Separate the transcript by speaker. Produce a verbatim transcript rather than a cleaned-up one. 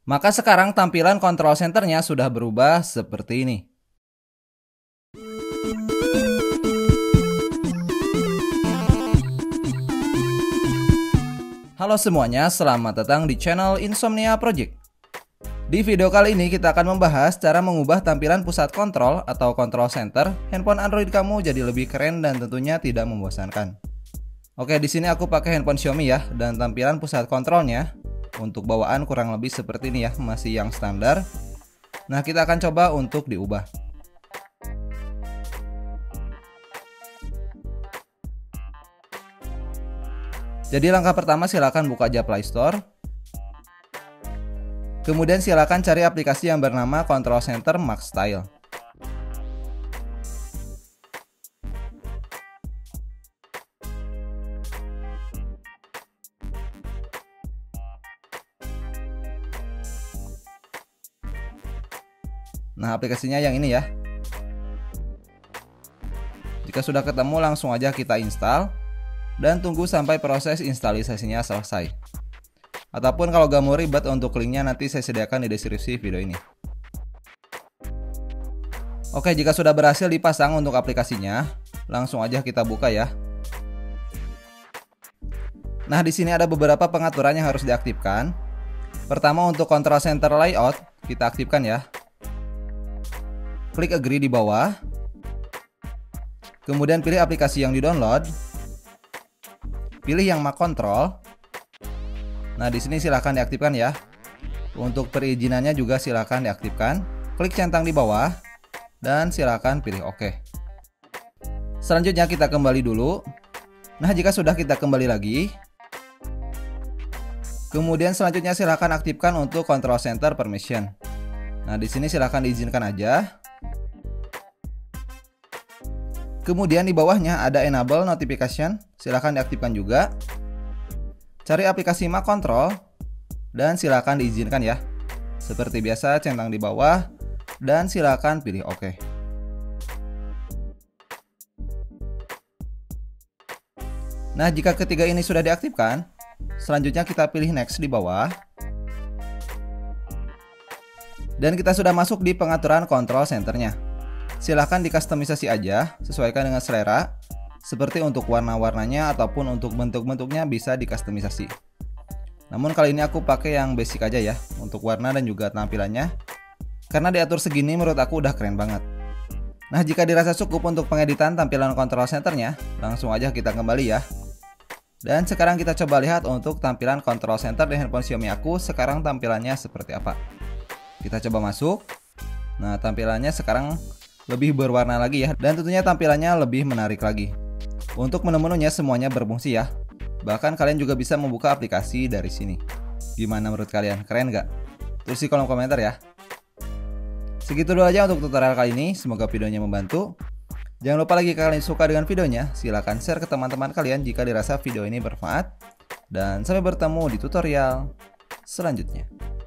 Speaker 1: Maka sekarang tampilan control centernya sudah berubah seperti ini. Halo semuanya, selamat datang di channel Insomnia Project. Di video kali ini kita akan membahas cara mengubah tampilan pusat kontrol atau control center handphone Android kamu jadi lebih keren dan tentunya tidak membosankan. Oke, di sini aku pakai handphone Xiaomi ya, dan tampilan pusat kontrolnya untuk bawaan kurang lebih seperti ini ya, masih yang standar. Nah, kita akan coba untuk diubah. Jadi langkah pertama silakan buka aja Play Store. Kemudian silakan cari aplikasi yang bernama Control Center Max Style. Nah, aplikasinya yang ini ya. Jika sudah ketemu langsung aja kita install dan tunggu sampai proses instalisasinya selesai. Ataupun kalau gak mau ribet, untuk linknya nanti saya sediakan di deskripsi video ini. Oke, jika sudah berhasil dipasang untuk aplikasinya, langsung aja kita buka ya. Nah, di sini ada beberapa pengaturan yang harus diaktifkan. Pertama, untuk control center layout kita aktifkan ya. Klik agree di bawah. Kemudian pilih aplikasi yang di-download. Pilih yang Mac Control. Nah, di sini silahkan diaktifkan ya. Untuk perizinannya juga silahkan diaktifkan. Klik centang di bawah dan silahkan pilih OK. Selanjutnya kita kembali dulu. Nah, jika sudah kita kembali lagi. Kemudian selanjutnya silahkan aktifkan untuk Control Center Permission. Nah, di sini silahkan diizinkan aja. Kemudian di bawahnya ada Enable Notification, silahkan diaktifkan juga. Cari aplikasi Mac Control dan silahkan diizinkan ya. Seperti biasa centang di bawah dan silahkan pilih OK. Nah, jika ketiga ini sudah diaktifkan, selanjutnya kita pilih Next di bawah. Dan kita sudah masuk di pengaturan control centernya. Silahkan dikustomisasi aja, sesuaikan dengan selera. Seperti untuk warna-warnanya ataupun untuk bentuk-bentuknya bisa dikustomisasi. Namun kali ini aku pakai yang basic aja ya, untuk warna dan juga tampilannya. Karena diatur segini menurut aku udah keren banget. Nah, jika dirasa cukup untuk pengeditan tampilan control centernya, langsung aja kita kembali ya. Dan sekarang kita coba lihat untuk tampilan control center di handphone Xiaomi aku sekarang tampilannya seperti apa. Kita coba masuk. Nah, tampilannya sekarang lebih berwarna lagi ya, dan tentunya tampilannya lebih menarik lagi. Untuk menu-menunya semuanya berfungsi ya. Bahkan kalian juga bisa membuka aplikasi dari sini. Gimana menurut kalian? Keren nggak? Tulis di kolom komentar ya. Segitu dulu aja untuk tutorial kali ini. Semoga videonya membantu. Jangan lupa lagi kalian suka dengan videonya, silahkan share ke teman-teman kalian jika dirasa video ini bermanfaat. Dan sampai bertemu di tutorial selanjutnya.